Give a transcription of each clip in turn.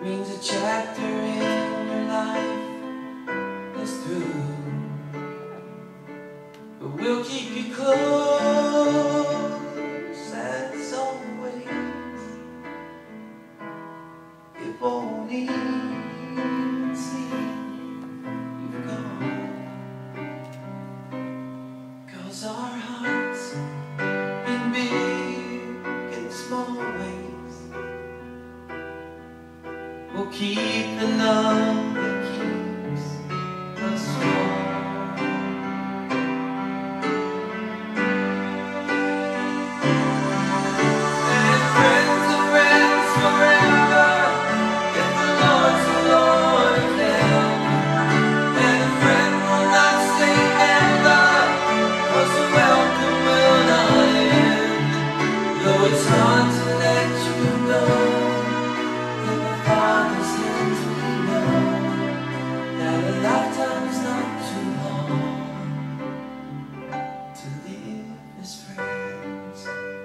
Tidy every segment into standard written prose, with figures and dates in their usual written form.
means a chapter in your life is through. But we'll keep you close as always. It won't even seem you've gone, 'cause our hearts in big and small ways will keep the love that keeps us warm. And friends of friends forever, if the Lord's the Lord of them. And a friend will not say never, 'cause the welcome will not end. Though it's hard to let you go, in the Father's hands we know that a lifetime's not too long to live as friends.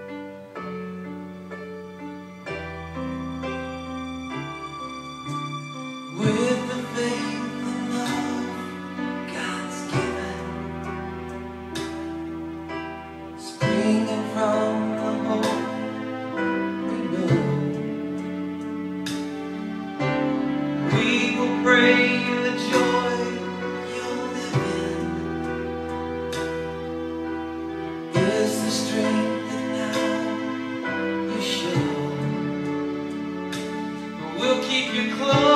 With the faith and love God's given, springing from the hope we know, we will pray the joy you'll live in is the strength that now you show. We'll keep you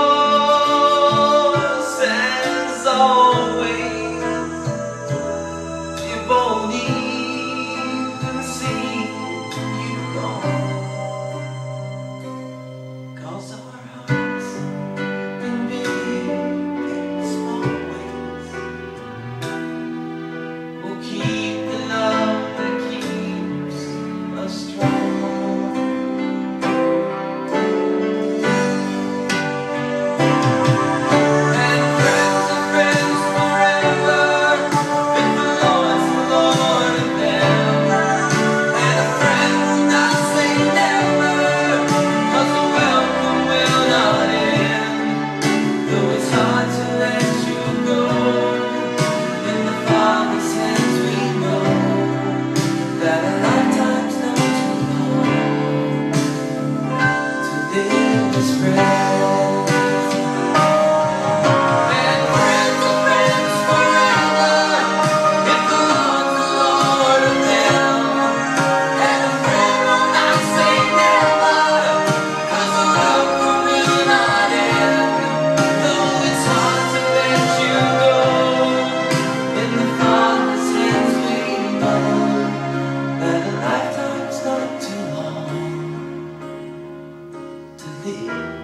close as always. It won't even seem you've gone, 'cause our hearts in big and small ways will keep the love that keeps us strong. And friends of friends forever, if the Lord's the Lord of them. And a friend will not say never, 'cause the welcome will not end. Though it's hard to let you go, in the Father's hands we know that a lifetime's not too long to live as friends. And friends of friends forever, if the Lord's the Lord of them. And a friend will not say never, 'cause the welcome will not end. Though it's hard to let you go, in the Father's hands we know that a lifetime's not too long to live